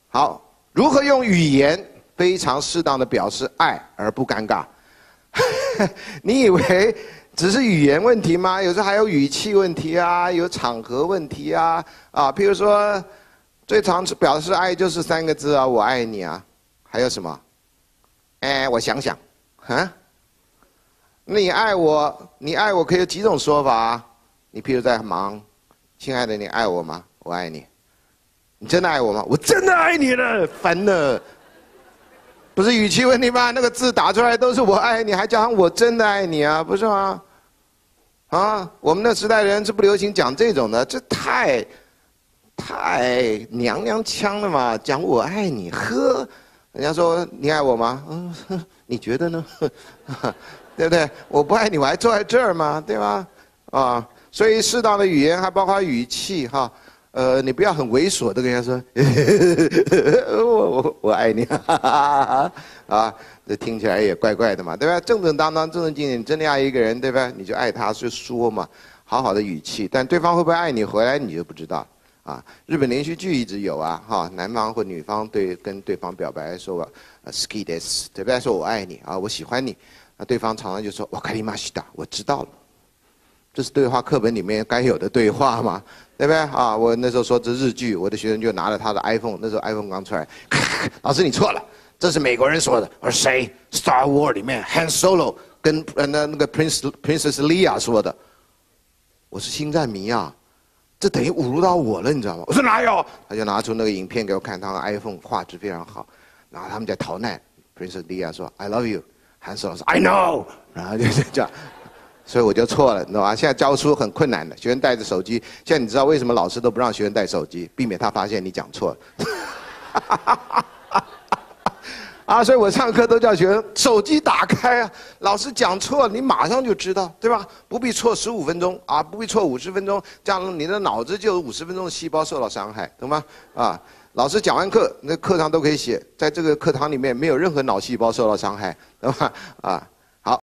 好，如何用语言非常适当的表示爱而不尴尬？你以为只是语言问题吗？有时候还有语气问题啊，有场合问题啊，譬如说，最常表示爱就是3个字啊，我爱你啊，还有什么？我想想，啊，你爱我可以有几种说法啊？你譬如在忙，亲爱的，你爱我吗？我爱你。你真的爱我吗？我真的爱你了，烦了。不是语气问题吗？那个字打出来都是我爱你，还加上我真的爱你啊，不是吗？啊，我们那时代人是不流行讲这种的，这太娘娘腔了嘛！讲我爱你，呵，人家说你爱我吗？你觉得呢？对不对？我不爱你，我还坐在这儿吗？对吧？啊，所以适当的语言还包括语气哈。你不要很猥琐的跟人家说，我爱你，啊，这听起来也怪怪的嘛，对吧？正正当当、正正经经，你真的爱一个人，对吧？你就爱他，就说嘛，好好的语气，但对方会不会爱你回来，你就不知道啊。日本连续剧一直有啊，哈，男方或女方跟对方表白说好きです，对不对？说我爱你啊，我喜欢你，那对方常常就说わかりました，我知道了。这是对话课本里面该有的对话嘛，对不对啊？我那时候说这日剧，我的学生就拿了他的 iPhone， 那时候 iPhone 刚出来，老师你错了，这是美国人说的。我说谁 ？Star Wars 里面 Han Solo 跟那个 Princess Leia 说的。我是星战迷啊，这等于侮辱到我了，你知道吗？我说哪有？他就拿出那个影片给我看，他的 iPhone 画质非常好，然后他们在逃难 ，Princess Leia 说 I love you，Han Solo 说 I know， 然后就这样。所以我就错了，你知道吗？现在教书很困难的，学生带着手机。现在你知道为什么老师都不让学生带手机，避免他发现你讲错了。啊，所以我上课都叫学生手机打开啊，老师讲错了，你马上就知道，对吧？不必错15分钟啊，不必错50分钟，这样你的脑子就有50分钟的细胞受到伤害，懂吗？啊，老师讲完课，那课堂都可以写，在这个课堂里面没有任何脑细胞受到伤害，懂吗？啊。